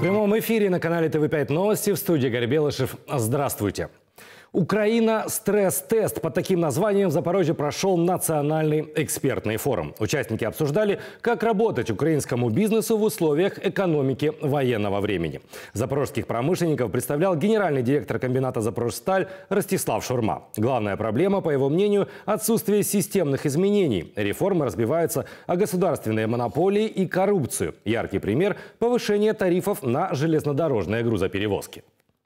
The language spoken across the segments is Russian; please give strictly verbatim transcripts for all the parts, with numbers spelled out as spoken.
прямом эфире на канале тэ вэ пять Новости, в студии Игорь Белышев. Здравствуйте. Украина стресс-тест. Под таким названием в Запорожье прошел национальный экспертный форум. Участники обсуждали, как работать украинскому бизнесу в условиях экономики военного времени. Запорожских промышленников представлял генеральный директор комбината «Запорожсталь» Ростислав Шурма. Главная проблема, по его мнению, отсутствие системных изменений. Реформы разбиваются о государственные монополии и коррупцию. Яркий пример – повышение тарифов на железнодорожные грузоперевозки.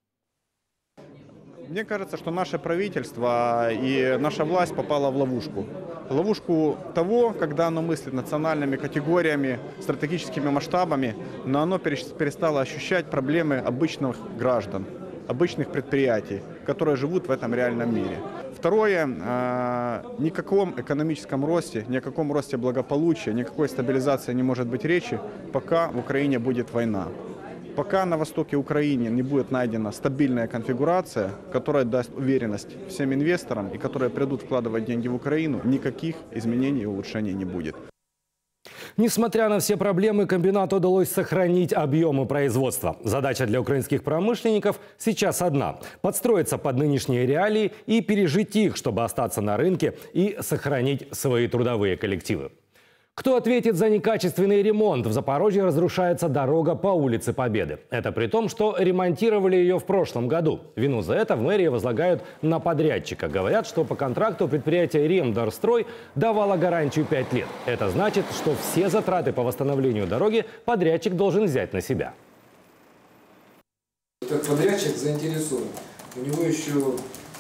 Мне кажется, что наше правительство и наша власть попала в ловушку. Ловушку того, когда оно мыслит национальными категориями, стратегическими масштабами, но оно перестало ощущать проблемы обычных граждан, обычных предприятий, которые живут в этом реальном мире. Второе, ни о каком экономическом росте, ни о каком росте благополучия, никакой стабилизации не может быть речи, пока в Украине будет война. Пока на востоке Украины не будет найдена стабильная конфигурация, которая даст уверенность всем инвесторам и которые придут вкладывать деньги в Украину, никаких изменений и улучшений не будет. Несмотря на все проблемы, комбинату удалось сохранить объемы производства. Задача для украинских промышленников сейчас одна – подстроиться под нынешние реалии и пережить их, чтобы остаться на рынке и сохранить свои трудовые коллективы. Кто ответит за некачественный ремонт? В Запорожье разрушается дорога по улице Победы. Это при том, что ремонтировали ее в прошлом году. Вину за это в мэрии возлагают на подрядчика. Говорят, что по контракту предприятие «Ремдорстрой» давало гарантию пять лет. Это значит, что все затраты по восстановлению дороги подрядчик должен взять на себя. Этот подрядчик заинтересован. У него еще в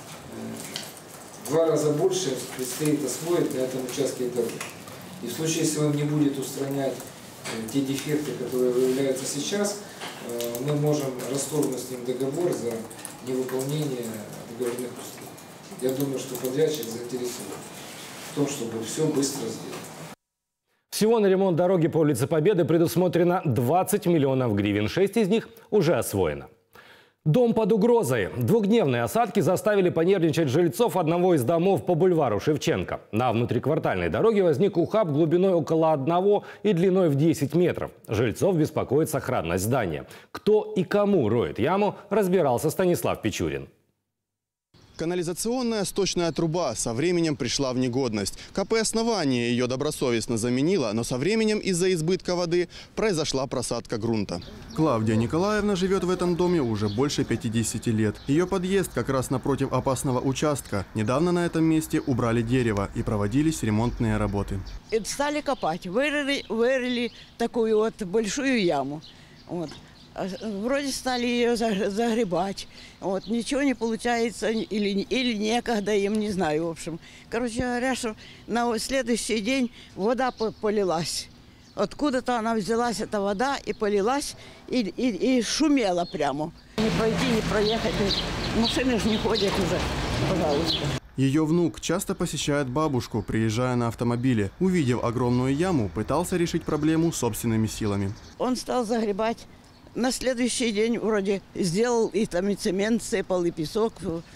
два раза больше предстоит освоить на этом участке дороги. И в случае, если он не будет устранять те дефекты, которые выявляются сейчас, мы можем расторгнуть с ним договор за невыполнение договорных условий. Я думаю, что подрядчик заинтересован в том, чтобы все быстро сделать. Всего на ремонт дороги по улице Победы предусмотрено двадцать миллионов гривен. шесть из них уже освоено. Дом под угрозой. Двухдневные осадки заставили понервничать жильцов одного из домов по бульвару Шевченко. На внутриквартальной дороге возник ухаб глубиной около одного и длиной в десять метров. Жильцов беспокоит сохранность здания. Кто и кому роет яму, разбирался Станислав Пичурин. Канализационная сточная труба со временем пришла в негодность. ка пэ «Основание» ее добросовестно заменила, но со временем из-за избытка воды произошла просадка грунта. Клавдия Николаевна живет в этом доме уже больше пятидесяти лет. Ее подъезд как раз напротив опасного участка. Недавно на этом месте убрали дерево и проводились ремонтные работы. Стали копать, вырыли, вырыли такую вот большую яму. Вот. Вроде стали ее загребать, вот, ничего не получается, или, или некогда им, не знаю, в общем. Короче говоря, что на следующий день вода полилась. Откуда-то она взялась, эта вода, и полилась, и, и, и шумела прямо. Не пройти, не проехать, машины же не ходят уже, пожалуйста. Ее внук часто посещает бабушку, приезжая на автомобиле. Увидев огромную яму, пытался решить проблему собственными силами. Он стал загребать. На следующий день вроде сделал, и там и цемент сыпал, и песок,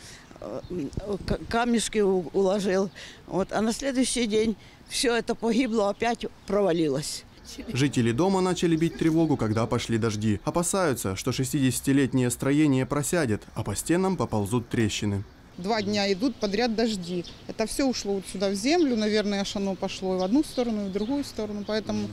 камешки уложил. Вот. А на следующий день все это погибло, опять провалилось. Жители дома начали бить тревогу, когда пошли дожди. Опасаются, что шестидесятилетнее строение просядет, а по стенам поползут трещины. Два дня идут подряд дожди. Это все ушло вот сюда в землю, наверное, аж оно пошло и в одну сторону, и в другую сторону. Поэтому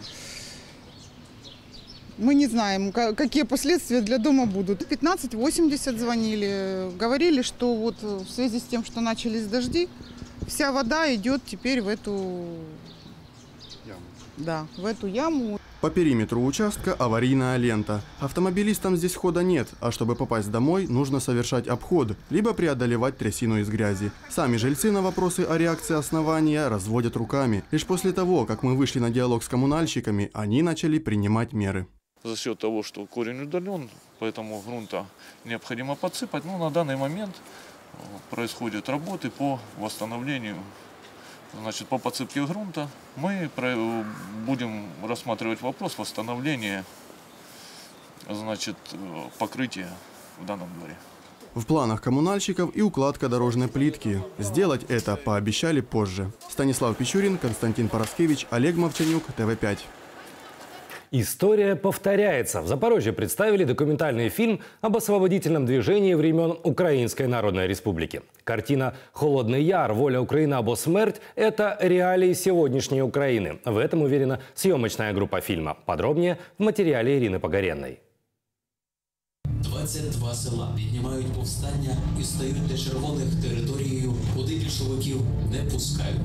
мы не знаем, какие последствия для дома будут. пятнадцать восемьдесят звонили, говорили, что вот в связи с тем, что начались дожди, вся вода идет теперь в эту яму. Да, в эту яму. По периметру участка аварийная лента. Автомобилистам здесь хода нет, а чтобы попасть домой, нужно совершать обход, либо преодолевать трясину из грязи. Сами жильцы на вопросы о реакции основания разводят руками. Лишь после того, как мы вышли на диалог с коммунальщиками, они начали принимать меры. За счет того, что корень удален, поэтому грунта необходимо подсыпать. Но на данный момент происходят работы по восстановлению, значит, по подсыпке грунта. Мы будем рассматривать вопрос восстановления, значит, покрытия в данном дворе. В планах коммунальщиков и укладка дорожной плитки. Сделать это пообещали позже. Станислав Пичурин, Константин Пороскевич, Олег Мовчанюк, тэ вэ пять. История повторяется. В Запорожье представили документальный фильм об освободительном движении времен Украинской Народной Республики. Картина «Холодный Яр. Воля Украины або смерть» – это реалии сегодняшней Украины. В этом уверена съемочная группа фильма. Подробнее в материале Ирины Погоренной. двадцять два села піднімають повстання і стають для червоних територією, куди більшовиків не пускають.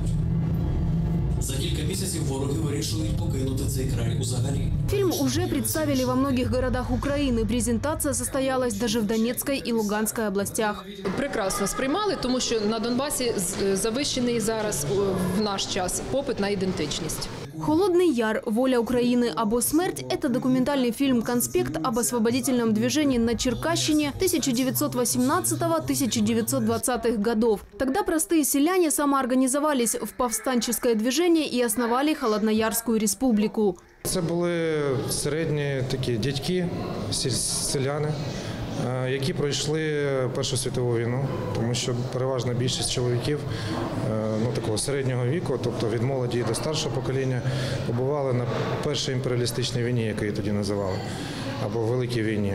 За кілька місяців вороги вирішують покинути цей край узагалі. Фильм уже представили во многих городах Украины. Презентация состоялась даже в Донецкой и Луганской областях. Прекрасно сприймали, тому що на Донбасі завищений зараз в наш час попит на ідентичність. «Холодный Яр. Воля Украины або смерть» – это документальный фильм-конспект об освободительном движении на Черкащине тысяча девятьсот восемнадцатого — тысяча девятьсот двадцатых годов. Тогда простые селяне самоорганизовались в повстанческое движение и основали Холодноярскую республику. Це були середні такі дядьки, селяни, які пройшли Першу світову війну, тому що переважна більшість чоловіків ну, такого середнього віку, тобто від молоді до старшого покоління, побували на першій імперіалістичній війні, яку її тоді називали, або Великій війні.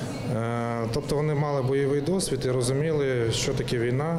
Тобто вони мали бойовий досвід і розуміли, що таке війна.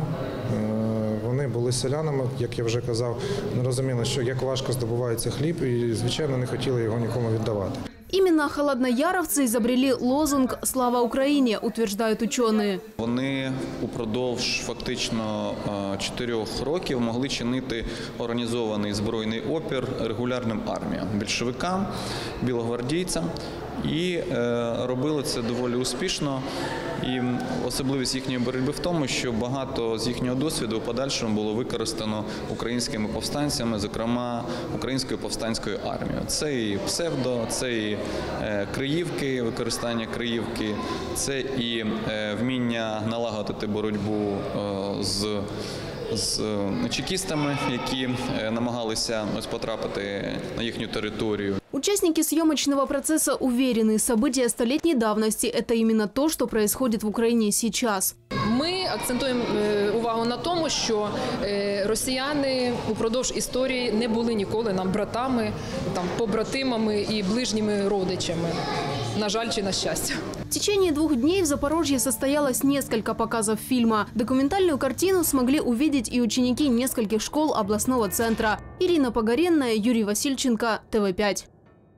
Вони були селянами, як я вже казав, не розуміли, що як важко здобувається хліб і, звичайно, не хотіли його нікому віддавати. Именно холоднояровцы изобрели лозунг «Слава Украине», утверждают ученые. Вони упродовж фактично чотирьох років могли чинити організований збройний опір регулярним арміям, більшовикам, білогвардійцям. І робили це доволі успішно. І особливість їхньої боротьби в тому, що багато з їхнього досвіду у подальшому було використано українськими повстанцями, зокрема Українською повстанською армією. Це і псевдо, це і криївки, використання криївки, це і вміння налагодити боротьбу з з чекістами, які намагалися ось потрапити на їхню територію. Участники съемочного процесса уверены, события столетней давности – это именно то, что происходит в Украине сейчас. Ми акцентуємо увагу на тому, що росіяни упродовж історії не були ніколи нам братами, там, побратимами і ближніми родичами. На жаль, чи на щастя. В течение двух дней в Запорожье состоялось несколько показов фильма. Документальную картину смогли увидеть и ученики нескольких школ областного центра. Ирина Погоренная, Юрий Васильченко, Т В пять.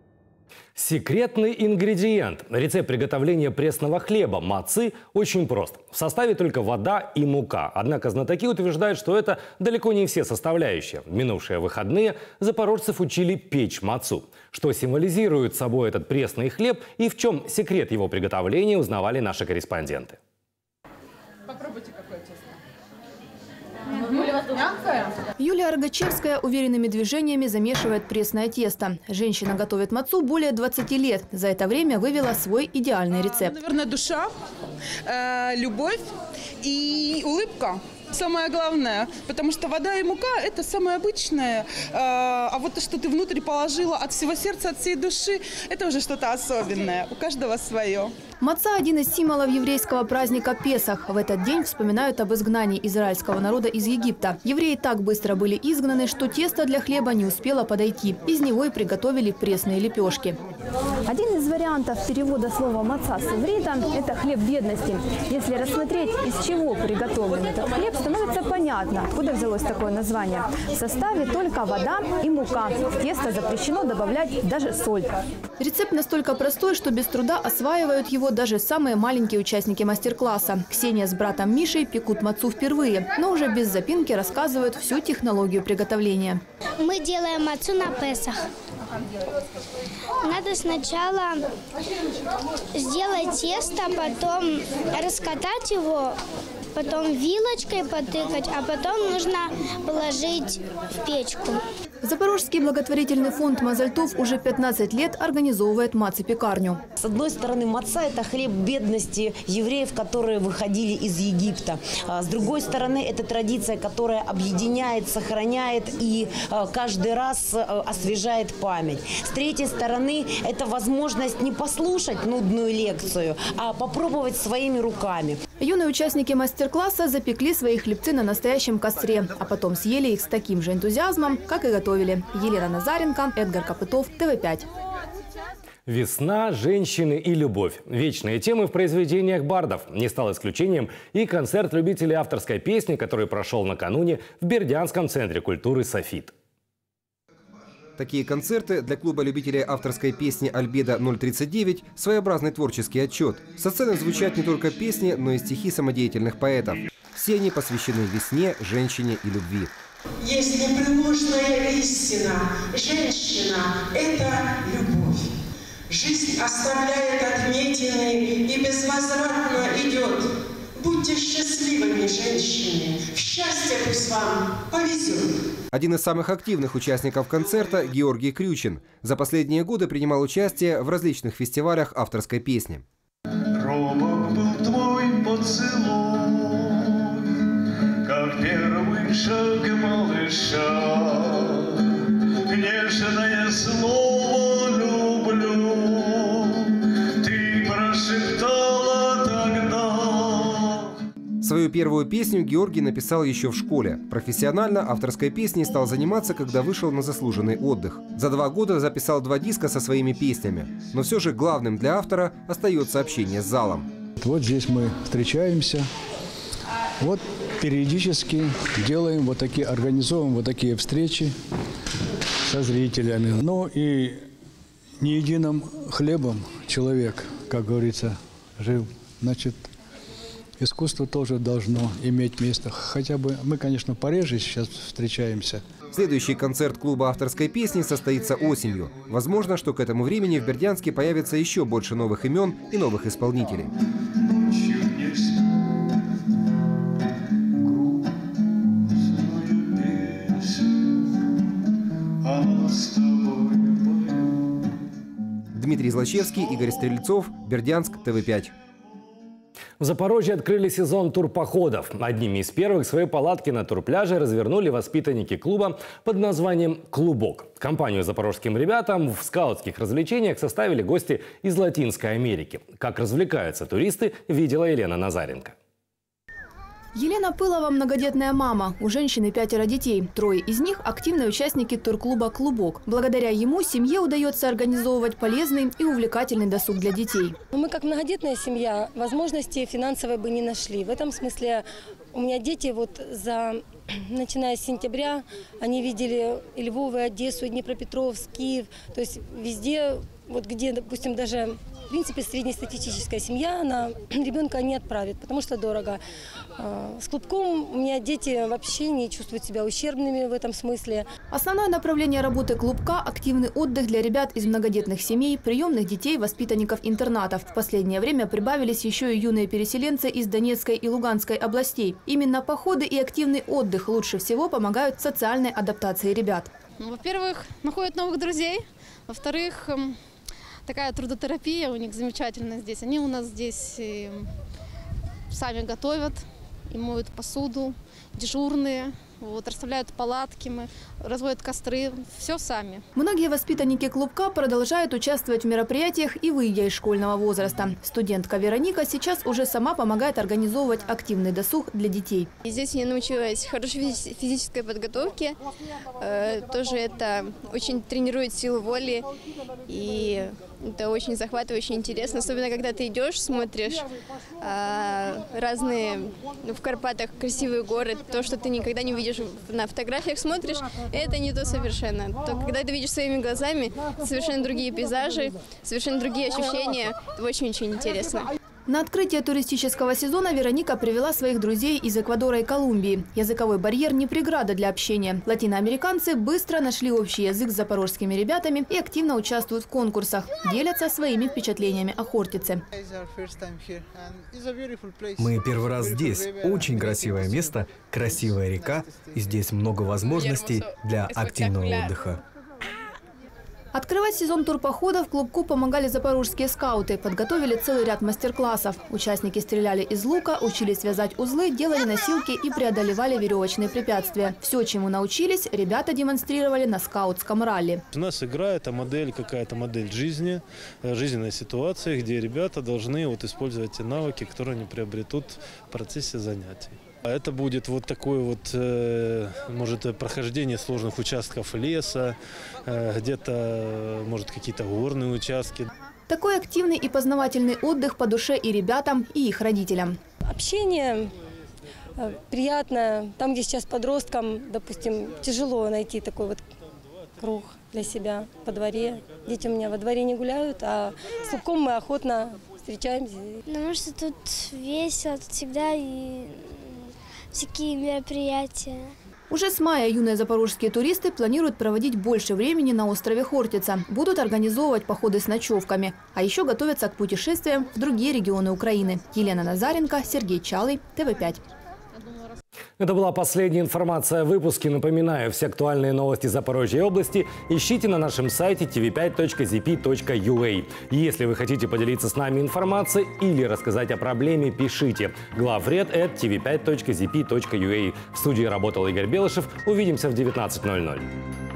Секретный ингредиент. Рецепт приготовления пресного хлеба мацы очень прост. В составе только вода и мука. Однако знатоки утверждают, что это далеко не все составляющие. В минувшие выходные запорожцев учили печь мацу. Что символизирует собой этот пресный хлеб и в чем секрет его приготовления, узнавали наши корреспонденты. Попробуйте, какое тесто. Юлия Рогачевская уверенными движениями замешивает пресное тесто. Женщина готовит мацу более двадцати лет. За это время вывела свой идеальный рецепт. Наверное, душа, э, любовь и улыбка. Самое главное, потому что вода и мука – это самое обычное. А вот то, что ты внутрь положила от всего сердца, от всей души – это уже что-то особенное. У каждого свое. Маца – один из символов еврейского праздника Песах. В этот день вспоминают об изгнании израильского народа из Египта. Евреи так быстро были изгнаны, что тесто для хлеба не успело подойти. Из него и приготовили пресные лепешки. Один из вариантов перевода слова «маца» с иврита – это хлеб бедности. Если рассмотреть, из чего приготовлен этот хлеб, становится понятно, откуда взялось такое название. В составе только вода и мука. В тесто запрещено добавлять даже соль. Рецепт настолько простой, что без труда осваивают его даже самые маленькие участники мастер-класса. Ксения с братом Мишей пекут мацу впервые, но уже без запинки рассказывают всю технологию приготовления. Мы делаем мацу на Песах. Надо сначала сделать тесто, потом раскатать его, потом вилочкой потыкать, а потом нужно положить в печку. Запорожский благотворительный фонд «Мазальтов» уже пятнадцать лет организовывает мацы-пекарню. С одной стороны, маца – это хлеб бедности евреев, которые выходили из Египта. С другой стороны, это традиция, которая объединяет, сохраняет и каждый раз освежает память. С третьей стороны, это возможность не послушать нудную лекцию, а попробовать своими руками. Юные участники мастер-класса запекли свои хлебцы на настоящем костре, а потом съели их с таким же энтузиазмом, как и готовили. Елена Назаренко, Эдгар Копытов, Т В пять. Весна, женщины и любовь. Вечные темы в произведениях бардов. Не стал исключением и концерт любителей авторской песни, который прошел накануне в Бердянском центре культуры «Софит». Такие концерты для клуба любителей авторской песни «Альбедо ноль тридцать девять» – своеобразный творческий отчет. Со сцены звучат не только песни, но и стихи самодеятельных поэтов. Все они посвящены весне, женщине и любви. Есть непреложная истина. Женщина – это любовь. Жизнь оставляет отметины и безвозвратно идет. Будьте счастливыми, женщины. В счастье пусть вам повезет. Один из самых активных участников концерта – Георгий Крючин. За последние годы принимал участие в различных фестивалях авторской песни. Робок был твой поцелуй, как первый шаг малыша, нежное слово люблю, ты прошептала тогда. Свою первую песню Георгий написал еще в школе. Профессионально авторской песней стал заниматься, когда вышел на заслуженный отдых. За два года записал два диска со своими песнями. Но все же главным для автора остается общение с залом. Вот здесь мы встречаемся. Вот периодически делаем вот такие, организовываем вот такие встречи со зрителями. Ну и не единым хлебом человек, как говорится, жил. Значит, искусство тоже должно иметь место. Хотя бы мы, конечно, пореже сейчас встречаемся. Следующий концерт клуба авторской песни состоится осенью. Возможно, что к этому времени в Бердянске появится еще больше новых имен и новых исполнителей. Дмитрий Злачевский, Игорь Стрельцов, Бердянск, Тэ вэ пять. В Запорожье открыли сезон турпоходов. Одними из первых свои палатки на турпляже развернули воспитанники клуба под названием «Клубок». Компанию запорожским ребятам в скаутских развлечениях составили гости из Латинской Америки. Как развлекаются туристы, видела Елена Назаренко. Елена Пылова – многодетная мама. У женщины пятеро детей. Трое из них – активные участники турклуба «Клубок». Благодаря ему семье удается организовывать полезный и увлекательный досуг для детей. Мы, как многодетная семья, возможности финансовой бы не нашли. В этом смысле у меня дети, вот за, начиная с сентября, они видели и Львов, и Одессу, и Днепропетровск, Киев. То есть везде, вот где, допустим, даже... В принципе, среднестатистическая семья, она ребенка не отправит, потому что дорого. С клубком у меня дети вообще не чувствуют себя ущербными в этом смысле. Основное направление работы клубка – активный отдых для ребят из многодетных семей, приемных детей, воспитанников интернатов. В последнее время прибавились еще и юные переселенцы из Донецкой и Луганской областей. Именно походы и активный отдых лучше всего помогают социальной адаптации ребят. Во-первых, находят новых друзей. Во-вторых, такая трудотерапия у них замечательная здесь. Они у нас здесь и сами готовят, и моют посуду, дежурные, вот, расставляют палатки, мы разводят костры, все сами. Многие воспитанники клубка продолжают участвовать в мероприятиях и выйдя из школьного возраста. Студентка Вероника сейчас уже сама помогает организовывать активный досуг для детей. И здесь я научилась хорошей физической подготовке. Э, тоже это очень тренирует силу воли. И это очень захватывающе, интересно. Особенно, когда ты идешь, смотришь э, разные, ну, в Карпатах красивые горы. То, что ты никогда не видишь на фотографиях, смотришь, это не то совершенно. То, когда ты видишь своими глазами, совершенно другие пейзажи, совершенно другие ощущения. Это очень-очень интересно. На открытие туристического сезона Вероника привела своих друзей из Эквадора и Колумбии. Языковой барьер не преграда для общения. Латиноамериканцы быстро нашли общий язык с запорожскими ребятами и активно участвуют в конкурсах. Делятся своими впечатлениями о Хортице. Мы первый раз здесь. Очень красивое место, красивая река. И здесь много возможностей для активного отдыха. Открывать сезон турпоходов клубку помогали запорожские скауты. Подготовили целый ряд мастер-классов. Участники стреляли из лука, учились вязать узлы, делали носилки и преодолевали веревочные препятствия. Все, чему научились, ребята демонстрировали на скаутском ралли. У нас игра – это модель, какая-то модель жизни, жизненной ситуации, где ребята должны вот использовать те навыки, которые они приобретут в процессе занятий. Это будет вот такое вот, может, прохождение сложных участков леса, где-то, может, какие-то горные участки. Такой активный и познавательный отдых по душе и ребятам, и их родителям. Общение приятное. Там, где сейчас подросткам, допустим, тяжело найти такой вот круг для себя по дворе. Дети у меня во дворе не гуляют, а с клубком мы охотно встречаемся. Потому что тут весело, тут всегда и всякие мероприятия. Уже с мая юные запорожские туристы планируют проводить больше времени на острове Хортица. Будут организовывать походы с ночевками. А еще готовятся к путешествиям в другие регионы Украины. Елена Назаренко, Сергей Чалый, тэ вэ пять. Это была последняя информация в выпуске. Напоминаю, все актуальные новости Запорожья области ищите на нашем сайте ти ви пять точка зет пи точка ю а. Если вы хотите поделиться с нами информацией или рассказать о проблеме, пишите главред эт ти ви пять точка зет пи точка ю а. В студии работал Игорь Белышев. Увидимся в девятнадцать ноль ноль.